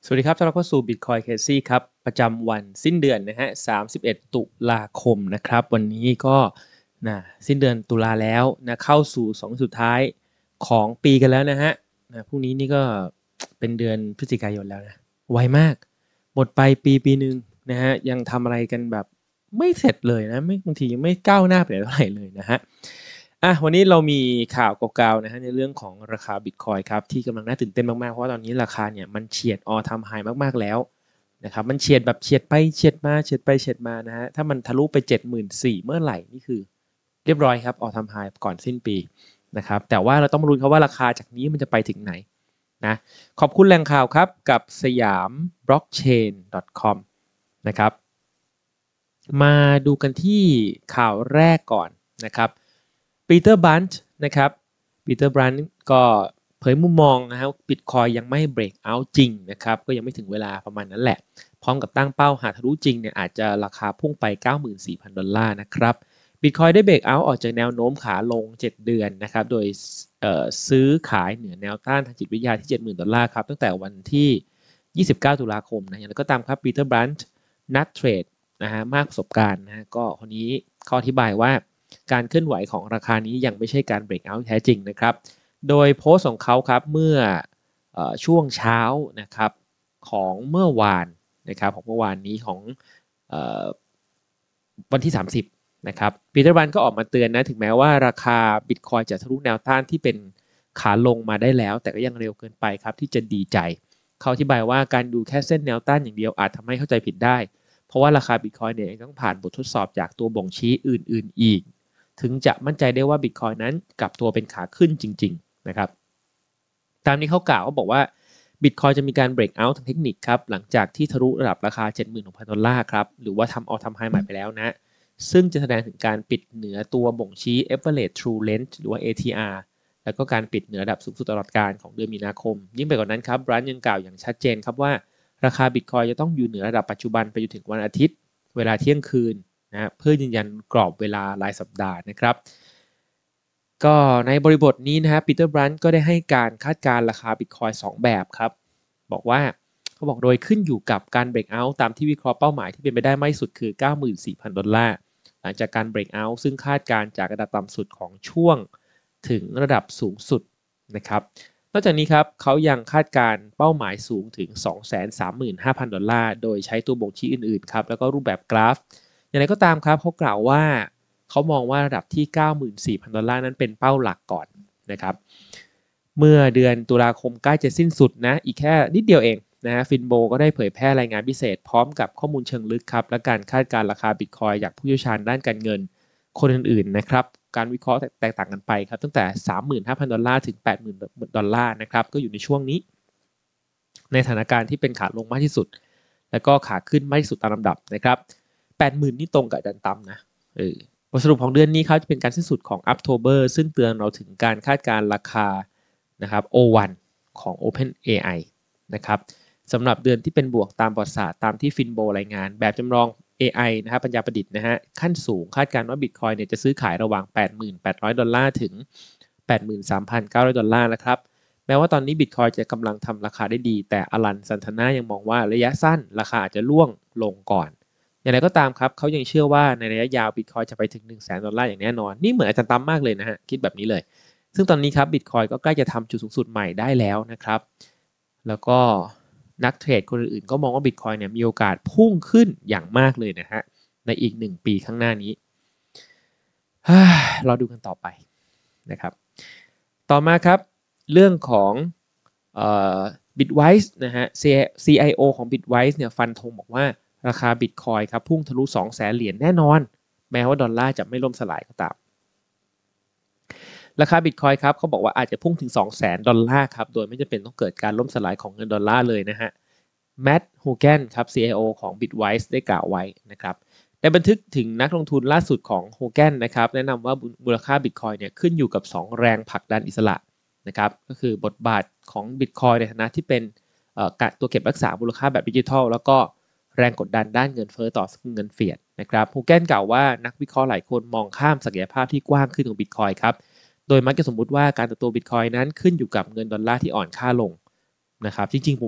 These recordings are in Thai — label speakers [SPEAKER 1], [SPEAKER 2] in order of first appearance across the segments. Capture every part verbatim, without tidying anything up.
[SPEAKER 1] สวัสดีครับต้อนรับเข้าสู่ Bitcoin Crazy ครับประจำวันสิ้นเดือนนะฮะสามสิบเอ็ดตุลาคมนะครับวันนี้ก็นะสิ้นเดือนตุลาแล้วนะเข้าสู่สองสุดท้ายของปีกันแล้วนะฮะนะพรุ่งนี้นี่ก็เป็นเดือนพฤศจิกายนแล้วนะไวมากหมดไปปีปีหนึ่งนะฮะยังทำอะไรกันแบบไม่เสร็จเลยนะไม่บางทียังไม่ก้าวหน้าไปไหนเท่าไหร่เลยนะฮะอ่ะวันนี้เรามีข่าวเก่าๆนะฮะในเรื่องของราคา Bitcoin ครับที่กำลังน่าตื่นเต้นมากๆเพราะว่าตอนนี้ราคาเนี่ยมันเฉียด All Time High มากๆแล้วนะครับมันเฉียดแบบเฉียดไปเฉียดมาเฉียดไปเฉียดมานะฮะถ้ามันทะลุไป เจ็ดหมื่นสี่พัน เมื่อไหร่นี่คือเรียบร้อยครับ All Time High ก่อนสิ้นปีนะครับแต่ว่าเราต้องมาลุ้นครับว่าราคาจากนี้มันจะไปถึงไหนนะขอบคุณแหล่งข่าวครับกับสยาม บล็อกเชน ดอท คอม นะครับมาดูกันที่ข่าวแรกก่อนนะครับปีเตอร์บันช์นะครับปีเตอร์บันช์ก็เผยมุมมองนะครับบิตคอยยังไม่เบรกเอาท์จริงนะครับก็ยังไม่ถึงเวลาประมาณนั้นแหละพร้อมกับตั้งเป้าหากทะลุจริงเนี่ยอาจจะราคาพุ่งไป เก้าหมื่นสี่พัน ดอลลาร์นะครับบิตคอยได้เบรกเอาท์ออกจากแนวโน้มขาลงเจ็ดเดือนนะครับโดยซื้อขายเหนือแนวต้านทางจิตวิทยาที่ เจ็ดหมื่น ดอลลาร์ครับตั้งแต่วันที่ยี่สิบเก้าตุลาคมนะอย่างไรก็ตามครับปีเตอร์บันช์นักเทรดนะฮะมากประสบการณ์นะฮะก็คนนี้เขาอธิบายว่าการเคลื่อนไหวของราคานี้ยังไม่ใช่การเบรกเอาท์แท้จริงนะครับโดยโพสต์ของเขาครับเมื่อเอ่อช่วงเช้านะครับของเมื่อวานนะครับของเมื่อวานนี้ของเอ่อวันที่สามสิบนะครับปีเตอร์บันก็ออกมาเตือนนะถึงแม้ว่าราคาบิตคอยจะทะลุแนวต้านที่เป็นขาลงมาได้แล้วแต่ก็ยังเร็วเกินไปครับที่จะดีใจเขาอธิบายว่าการดูแค่เส้นแนวต้านอย่างเดียวอาจทำให้เข้าใจผิดได้เพราะว่าราคา Bitcoin เนี่ยยังต้องผ่านบททดสอบจากตัวบ่งชี้อื่นๆอีกถึงจะมั่นใจได้ว่า Bitcoin นั้นกลับตัวเป็นขาขึ้นจริงๆนะครับตามนี้เขากล่าวเขาบอกว่า Bitcoin จะมีการ break out ทางเทคนิคครับหลังจากที่ทะลุระดับราคา เจ็ดหมื่นหกพัน ดอลลาร์ครับหรือว่าทำ all time high ใหม่ไปแล้วนะซึ่งจะแสดงถึงการปิดเหนือตัวบ่งชี้ average true length หรือว่า เอ ที อาร์ แล้วก็การปิดเหนือระดับสูงสุดตลอดการของเดือนมีนาคมยิ่งไปกว่านั้นครับบรันยังกล่าวอย่างชัดเจนครับว่าราคา Bitcoin จะต้องอยู่เหนือระดับปัจจุบันไปจนถึงวันอาทิตย์เวลาเที่ยงคืนนะเพื่อยืนยันกรอบเวลารายสัปดาห์นะครับก็ในบริบทนี้นะฮะปีเตอร์บรันก็ได้ให้การคาดการณ์ราคา Bitcoin สองแบบครับบอกว่าเขาบอกโดยขึ้นอยู่กับการ break out ตามที่วิเคราะห์เป้าหมายที่เป็นไปได้มากที่สุดคือ เก้าหมื่นสี่พัน ดอลลาร์หลังจากการ break out ซึ่งคาดการณ์จากระดับต่ำสุดของช่วงถึงระดับสูงสุดนะครับนอกจากนี้ครับเขายังคาดการณ์เป้าหมายสูงถึง สองแสนสามหมื่นห้าพัน ดอลลาร์โดยใช้ตัวบ่งชี้อื่นๆครับแล้วก็รูปแบบกราฟอย่างไรก็ตามครับเขากล่าวว่าเขามองว่าระดับที่ เก้าหมื่นสี่พัน ดอลลาร์นั้นเป็นเป้าหลักก่อนนะครับเมื่อเดือนตุลาคมใกล้จะสิ้นสุดนะอีกแค่นิดเดียวเองนะฮะฟินโบก็ได้เผยแพร่รายงานพิเศษพร้อมกับข้อมูลเชิงลึกครับและการคาดการณ์ราคาบิตคอยน์จากผู้เชี่ยวชาญด้านการเงินคนอื่นๆนะครับการวิเคราะห์แตกต่างกันไปครับตั้งแต่ สามหมื่นห้าพัน ดอลลาร์ถึง แปดหมื่น ดอลลาร์นะครับก็อยู่ในช่วงนี้ในสถานการณ์ที่เป็นขาลงมากที่สุดแล้วก็ขาขึ้นมากที่สุดตามลำดับนะครับ แปดหมื่น นี่ตรงกับอาจารย์ตั้มนะเออบทสรุปของเดือนนี้ครับจะเป็นการสิ้นสุดของ October ซึ่งเตือนเราถึงการคาดการณ์ราคานะครับ โอ วัน ของ OpenAI นะครับสำหรับเดือนที่เป็นบวกตามประวัติศาสตร์ตามที่ฟินโบรายงานแบบจำลอง เอ ไอ นะครับปัญญาประดิษฐ์นะฮะขั้นสูงคาดการณ์ว่า Bitcoin เนี่ยจะซื้อขายระหว่าง แปดหมื่นแปดร้อย ดอลลาร์ถึง แปดหมื่นสามพันเก้าร้อย ดอลลาร์นะครับแม้ว่าตอนนี้ Bitcoin จะกำลังทำราคาได้ดีแต่อลันซันทนายังมองว่าระยะสั้นราคาอาจจะร่วงลงก่อนอย่างไรก็ตามครับเขายังเชื่อว่าในระยะยาว Bitcoin จะไปถึง หนึ่งแสน ดอลลาร์อย่างแน่นอนนี่เหมือนอาจารย์ตั้มมากเลยนะฮะคิดแบบนี้เลยซึ่งตอนนี้ครับ Bitcoin ก็ใกล้จะทำจุดสูงสุดใหม่ได้แล้วนะครับแล้วก็นักเทรดคนอื่นๆก็มองว่า Bitcoin เนี่ยมีโอกาสพุ่งขึ้นอย่างมากเลยนะฮะในอีกหนึ่งปีข้างหน้านี้เราดูกันต่อไปนะครับต่อมาครับเรื่องของเอ่อ Bitwise นะฮะ ซี ไอ โอ ของ Bitwise เนี่ยฟันธงบอกว่าราคา Bitcoin ครับพุ่งทะลุ สองแสน เหรียญแน่นอนแม้ว่าดอลลาร์จะไม่ล่มสลายก็ตามราคา Bitcoin ครับเขาบอกว่าอาจจะพุ่งถึง สองแสน ดอลลาร์ครับโดยไม่จำเป็นต้องเกิดการล่มสลายของเงินดอลลาร์เลยนะฮะแมตต์ ฮูแกนครับ ซี ไอ โอ ของ Bitwise ได้กล่าวไว้นะครับในบันทึกถึงนักลงทุนล่าสุดของ ฮูแกนนะครับแนะนำว่ามูลค่า Bitcoin เนี่ยขึ้นอยู่กับสองแรงผลักดันอิสระนะครับก็คือบทบาทของ Bitcoin ในฐานะที่เป็นตัวเก็บรักษามูลค่าแบบดิจิทัลแล้วก็แรงกดดันด้านเงินเฟ้อต่อเงินเฟียดนะครับฮูแกนกล่าวว่านักวิเคราะห์หลายคนมองข้ามศักยภาพที่กว้างขึ้นของ Bitcoin ครับโดยมักจะสมมุติว่าการเติบโต Bitcoin นั้นขึ้นอยู่กับเงินดอลลาร์ที่อ่อนค่าลงนะครับจริงๆผมว่า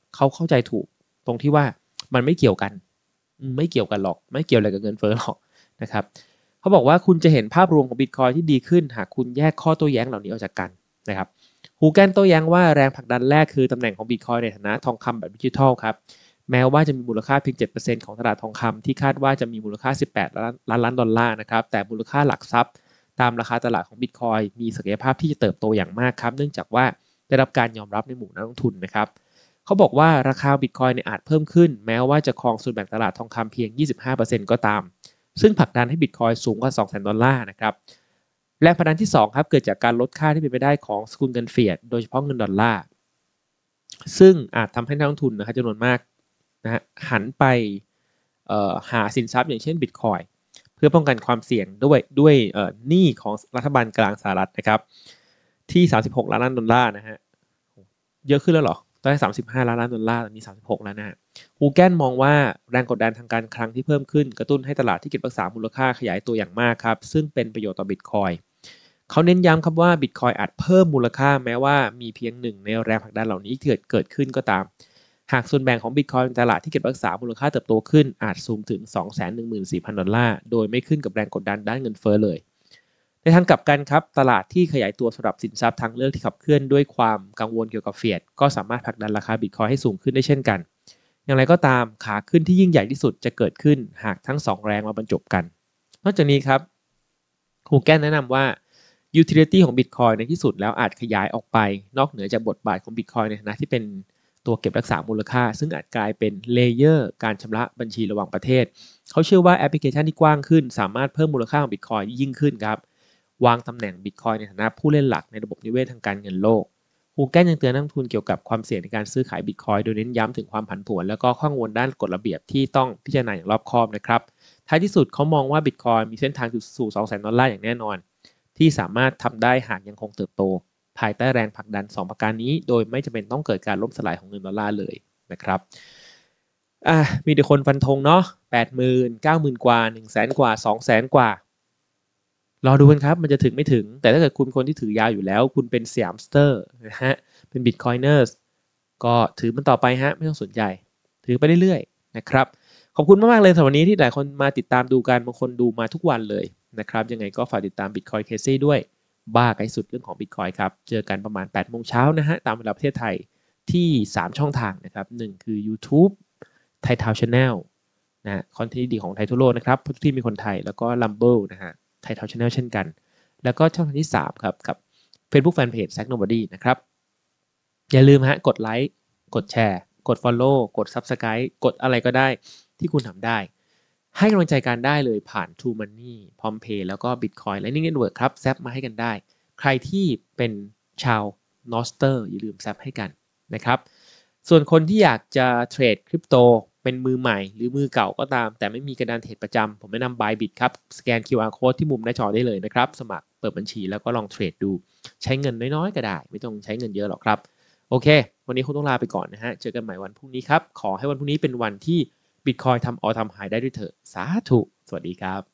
[SPEAKER 1] เขาเข้าใจถูกตรงที่ว่ามันไม่เกี่ยวกันไม่เกี่ยวกันหรอกไม่เกี่ยวอะไรกับเงินเฟ้อหรอกนะครับเขาบอกว่าคุณจะเห็นภาพรวมของ Bitcoin ที่ดีขึ้นหากคุณแยกข้อโต้แย้งเหล่านี้ออกจากกันนะครับฮูแกนโต้แย้งว่าแรงผลักดันแรกคือตำแหน่งของ Bitcoin ในฐานะทองคำแบบดิจิทัลครับแม้ว่าจะมีมูลค่าเพียง เจ็ดเปอร์เซ็นต์ ของตลาดทองคำที่คาดว่าจะมีมูลค่าสิบแปดล้านล้านล้านดอลลาร์นะครับแต่มูลค่าหลักทรัพย์ตามราคาตลาดของ Bitcoin มีศักยภาพที่จะเติบโตอย่างมากครับเนื่องจากว่าได้รับการยอมรับในหมู่นักลงทุนนะครับเขาบอกว่าราคา Bitcoin เนี่ยอาจเพิ่มขึ้นแม้ว่าจะครองส่วนแบ่งตลาดทองคำเพียง ยี่สิบห้าเปอร์เซ็นต์ ก็ตามซึ่งผลักดันให้ Bitcoin สูงกว่า สองแสน ดอลลาร์นะครับแรงผลักดันที่สองครับเกิดจากการลดค่าที่เป็นไปได้ของสกุลเงินเฟียตโดยเฉพาะเงินดอลลาร์ซึ่งอาจทำให้นักลงทุนนะครับจำนวนมากนะฮะหันไปหาสินทรัพย์อย่างเช่น Bitcoin เพื่อป้องกันความเสี่ยงด้วยด้วยหนี้ของรัฐบาลกลางสหรัฐนะครับที่สามสิบหกล้านล้านดอลลาร์นะฮะเยอะขึ้นแล้วเหรอตอนแรกสามสิบห้าล้านล้านดอลลาร์ตอนนี้สามสิบหกแล้วนะฮะฮูแกนมองว่าแรงกดดันทางการคลังที่เพิ่มขึ้นกระตุ้นให้ตลาดที่เก็บรักษามูลค่าขยายตัวอย่างมากครับซึ่งเป็นประโยชน์ต่อ Bitcoin เขาเน้นย้ำครับว่า Bitcoin อาจเพิ่มมูลค่าแม้ว่ามีเพียงหนึ่งในแรงผลักดันเหล่านี้เกิดเกิดขึ้นก็ตามหากส่วนแบ่งของ Bitcoin ในตลาดที่เก็บรักษามูลค่าเติบโตขึ้นอาจสูงถึง สองแสนหนึ่งหมื่นสี่พัน ดอลลาร์โดยไม่ขึ้นกับแรงกดดันด้านเงินเฟ้อเลยในทางกลับกันครับตลาดที่ขยายตัวสำหรับสินทรัพย์ทางเลือกที่ขับเคลื่อนด้วยความกังวลเกี่ยวกับเฟียตก็สามารถผลักดันราคา Bitcoin ให้สูงขึ้นได้เช่นกันอย่างไรก็ตามขาขึ้นที่ยิ่งใหญ่ที่สุดจะเกิดขึ้นหากทั้งสองแรงมาบรรจบกันนอกจากนี้ครับฮูแกนแนะนำว่า utility ของ Bitcoin ในที่สุดแล้วอาจขยายออกไปนอกเหนือจากบทบาทของ Bitcoin ในฐานะที่เป็นตัวเก็บรักษามูลค่าซึ่งอาจกลายเป็นเลเยอร์การชำระบัญชีระหว่างประเทศเขาเชื่อว่าแอปพลิเคชันที่กว้างขึ้นสามารถเพิ่มมูลค่าของ Bitcoin ยิ่งขึ้นครับวางตำแหน่ง Bitcoin ในฐานะผู้เล่นหลักในระบบนิเวศทางการเงินโลกฮูแกนยังเตือนนักลงทุนเกี่ยวกับความเสี่ยงในการซื้อขาย Bitcoin โดยเน้นย้ำถึงความผันผวนและก็ข้อกังวลด้านกฎระเบียบที่ต้องพิจารณาอย่างรอบคอบนะครับท้ายที่สุดเขามองว่า Bitcoin มีเส้นทางสู่ สองแสน ดอลลาร์อย่างแน่นอนที่สามารถทำได้หากยังคงเติบโตภายใต้แรงผลักดันสองประการนี้โดยไม่จำเป็นต้องเกิดการล่มสลายของเงินดอลลาร์เลยนะครับอ่ะมีแต่คนฟันธงเนาะ แปดหมื่น เก้าหมื่น กว่า หนึ่งแสน กว่า สองแสน กว่ารอดูกันครับมันจะถึงไม่ถึงแต่ถ้าเกิดคุณเป็นคนที่ถือยาวอยู่แล้วคุณเป็นสยามสเตอร์นะฮะเป็น Bitcoiners ก็ถือมันต่อไปฮะไม่ต้องสนใจถือไปเรื่อยๆนะครับขอบคุณมากๆเลยสำหรับวันนี้ที่หลายคนมาติดตามดูกันบางคนดูมาทุกวันเลยนะครับยังไงก็ฝากติดตาม Bitcoin Casey ด้วยบ้าไกลสุดเรื่องของ Bitcoin ครับเจอกันประมาณ แปดโมงเช้านะฮะตามเวลาประเทศไทยที่สามช่องทางนะครับหนึ่งคือ YouTube Thai Town Channel นะคอนเทนต์ดีของไทยทั่วโลกนะครับทุกที่มีคนไทยแล้วก็ Rumble นะฮะไทย Town Channel เช่นกันแล้วก็ช่องทางที่สามครับกับ Facebook Fanpage Zack Nobody นะครับอย่าลืมฮะกดไลค์กดแชร์กด Follow กด Subscribe กดอะไรก็ได้ที่คุณทำได้ให้กำลังใจกันได้เลยผ่าน True Money PromptPay แล้วก็ Bitcoin Lightning Network ครับแซปมาให้กันได้ใครที่เป็นชาว Noster อย่าลืมแซปให้กันนะครับส่วนคนที่อยากจะเทรดคริปโตเป็นมือใหม่หรือมือเก่าก็ตามแต่ไม่มีกระดานเทรดประจำผมแนะนำ Bybit ครับสแกน คิว อาร์ Code ที่มุมหน้าจอได้เลยนะครับสมัครเปิดบัญชีแล้วก็ลองเทรดดูใช้เงินน้อยๆก็ได้ไม่ต้องใช้เงินเยอะหรอกครับโอเควันนี้คงต้องลาไปก่อนนะฮะเจอกันใหม่วันพรุ่งนี้ครับขอให้วันพรุ่งนี้เป็นวันที่ Bitcoin ทำ All Time High ได้ด้วยเถอะสาธุสวัสดีครับ